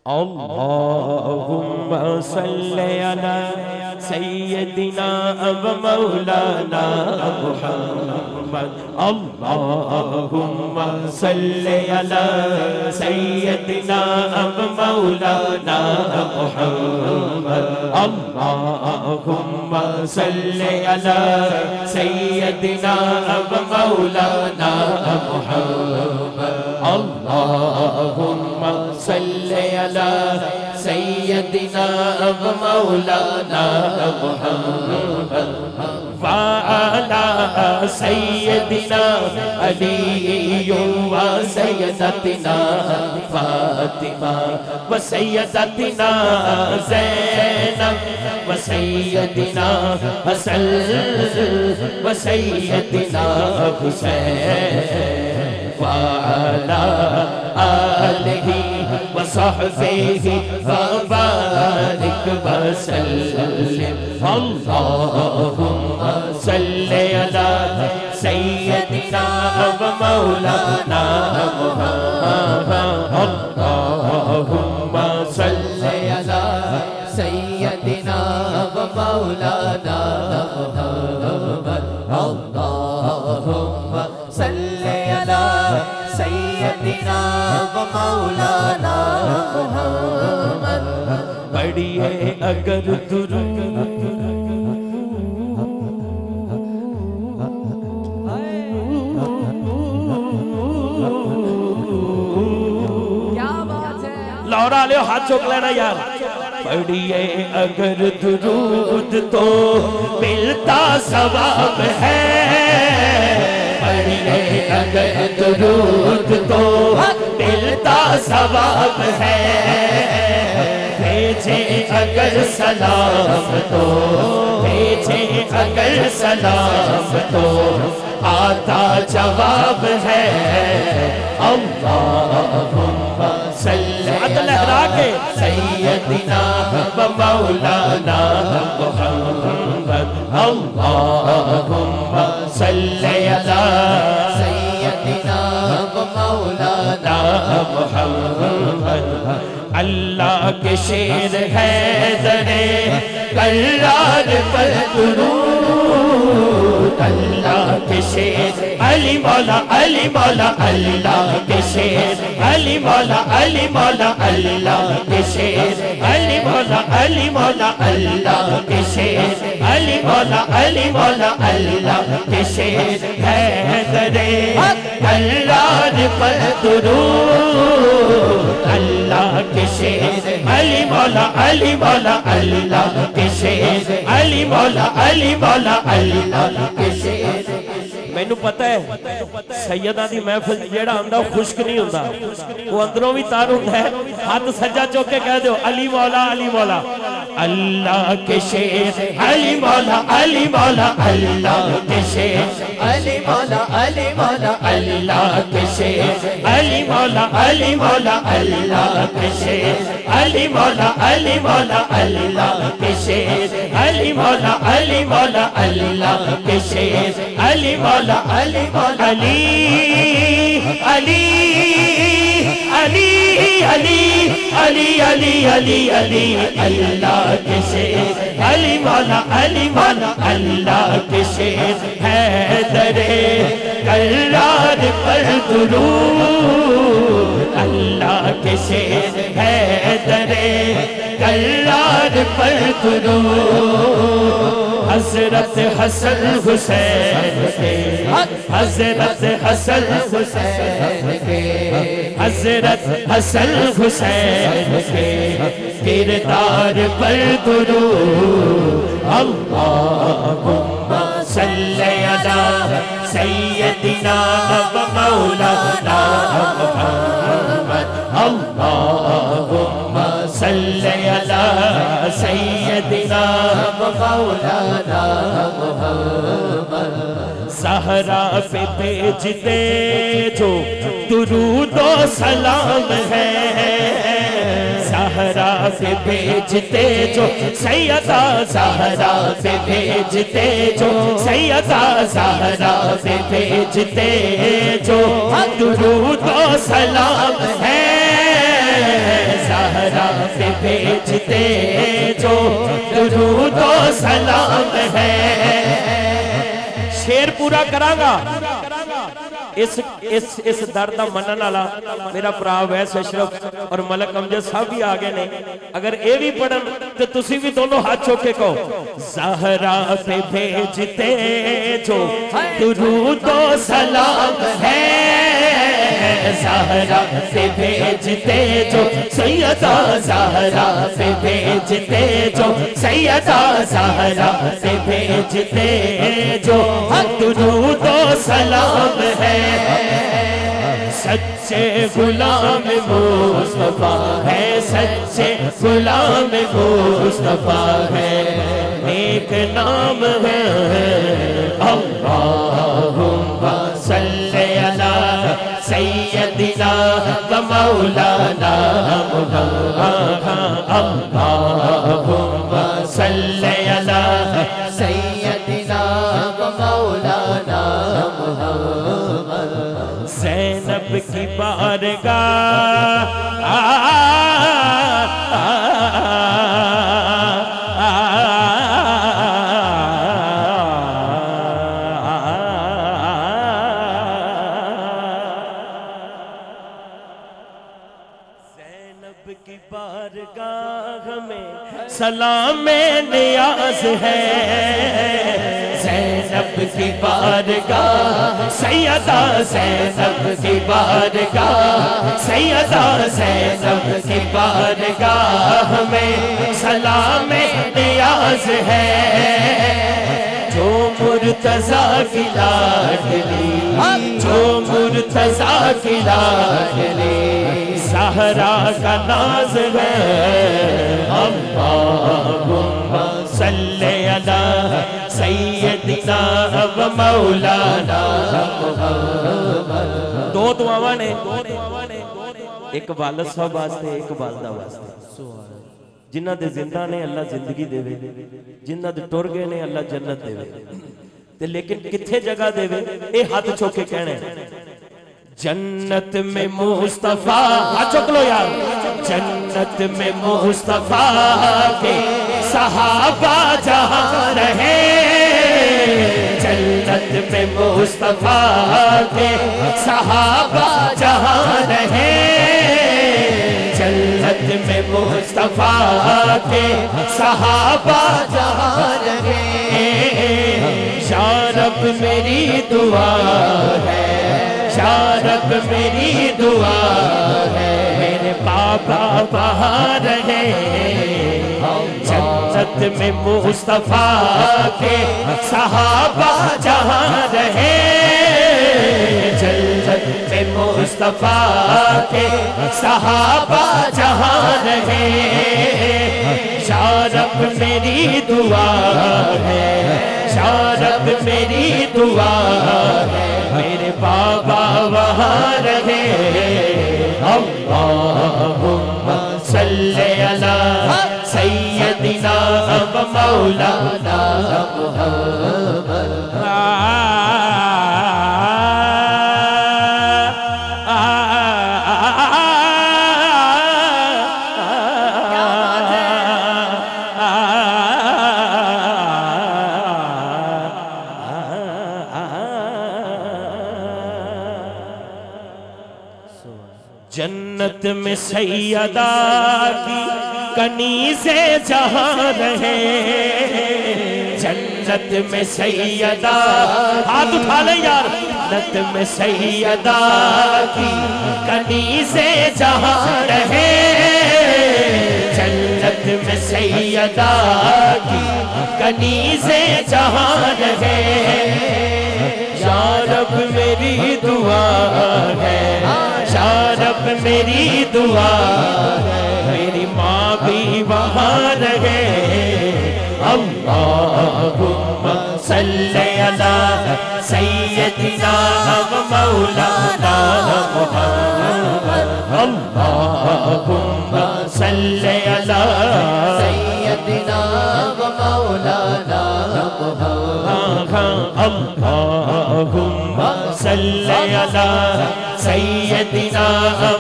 اللهم صل على سيدنا ومولانا محمد اللهم صل على سيدنا ومولانا محمد اللهم صل على سيدنا ومولانا محمد اللهم صل على سيدنا ومولانا محمد وعلى سيدنا علي وسيدتنا فاطمة وسيدتنا زينب وسيدنا حسن وسيدنا حسين وعلى آله وصحبه وبارك وسلم اللهم صل على سيدنا ومولانا محمد اللهم صل على سيدنا ومولانا محمد اللهم صل على سيدنا ومولانا محمد پڑھیے اگر درود لورا لے ہاتھ چوک لینا یار پڑھیے اگر درود تو ملتا ثواب ہے پڑھیے اگر درود تو ملتا ثواب ہے بھیجے اگر سلام تو بھیجے اگر سلام تو آتا جواب ہے اللہم صلی علی سیدنا و مولانا محمد اللہم صلی علی سیدنا و مولانا محمد اللہ کے شیر حیدر کرار پر درود اللہ کے شیر علی مولا اللہ کے شیر علی مولا اللہ کے شیر علی مولا اللہ کے شیر علی مولا اللہ کے شیر حیدر کرار پر درود اللہ کے شیر علی مولا اللہ کے شیر علی مولا اللہ کے شیر میں نو پتہ ہے سیدہ دی محفل جیڑا ہمدہ خشک نہیں ہوندہ وہ اندروں بھی تار ہوندہ ہے ہاتھ سجا چوکے کہہ دیو علی مولا اللہ کے شیر علی مولا اللہ کے شیر علی مولا اللہ کے شیر علی مولا اللہ کے شیر علی مولا اللہ کے شیر علی مولا اللہ کے شیر علی مولا علی اللہ کے شیر علی مولا اللہ کے شیر حیدر کرار پر درود اللہ کے شیر حیدر کرار پر درود حضرت حسن حسین کے حضرت حسن حسین کے حضرت حسن حسین کے کردار پر درود اللہم صلی علی سیدنا و مولانا محمد اللہم صلی علی سیدنا و مولانا محمد زہرا پہ بھیجتے جو درود و سلام ہے زہرا پہ بھیجتے جو سیدہ زہرا پہ بھیجتے جو سیدہ زہرا پہ بھیجتے جو درود و سلام ہے زہرا پہ بھیجتے جو درود و سلام ہے. شیر پورا کرانگا. اس دردہ منن والا میرا پرا ویس اشرف اور ملک امجد صاحب بھی آگے نے. اگر اے بھی پڑھن تو تسی بھی دونوں ہاتھ چوکے کو. زہرا پہ بھیجتے جو درود و سلام ہے. زہرا پہ بھیجتے جو سیدہ زہرا پہ بھیجتے جو سیدہ زہرا پہ بھیجتے جو درود و سلام ہے. سچے غلام مصطفیٰ ہے. سچے غلام مصطفیٰ ہے. نیک نام ہے اللہم صلی علی سیدنا و مولانا محمد. اللہم صلی علی سیدنا و مولانا محمد. زینب کی بارگاہ زینب کی بارگاہ میں سلام نیاز ہے. زینب کی بارگاہ سیدہ زینب کی بارگاہ سیدہ زینب کی بارگاہ میں سلام نیاز ہے. جو مرتضیٰ کی لاڈلی جو مرتضیٰ کی لاڈلی زہرا کا ناز ہے. اللہم صلی علی سیدنا و مولانا محمد. دو دعاواں نے ایک والد صاحب واسطے ایک والدہ واسطے. جنہ دے زندہ نے اللہ زندگی دے وے جنہ دے ٹر گئے نے اللہ جنت دے وے. لیکن کتھے جگہ دے وے اے ہاتھ چھوکے کہنے جنت میں مصطفیٰ. ہاتھ چھوک لو یار. جنت میں مصطفیٰ کے صحابہ جہاں رہے. جنت میں مصطفیٰ کے صحابہ جہاں رہے. جنت میں مصطفیٰ کے صحابہ جہاں رہے. یا رب میری دعا ہے یا رب میری دعا ہے میرے بابا وہاں رہے. جنت میں مصطفیٰ کے صحابہ جہاں رہے. جنت میں مصطفیٰ کے صحابہ جہاں رہے. یا رب میری دعا ہے یا رب میری دعا ہے میرے بابا وہاں رہے. اللہم صلی علی سیدنا و مولانا محمد. جنت میں سیدہ کی کنیزیں جہاں رہے. جنت میں سیدہ ہاتھ اٹھا لیں یار. جنت میں سیدہ کی کنیزیں جہاں رہے. جنت میں سیدہ کی کنیزیں جہاں رہے. یا رب میری دعا ہے یا رب میری دعا ہے میری ماں بھی وہاں رہے. اللہم صلی علی سیدنا و مولانا محمد. اللہم صلی علی سیدنا و مولانا محمد. اللہم صلی علی سیدنا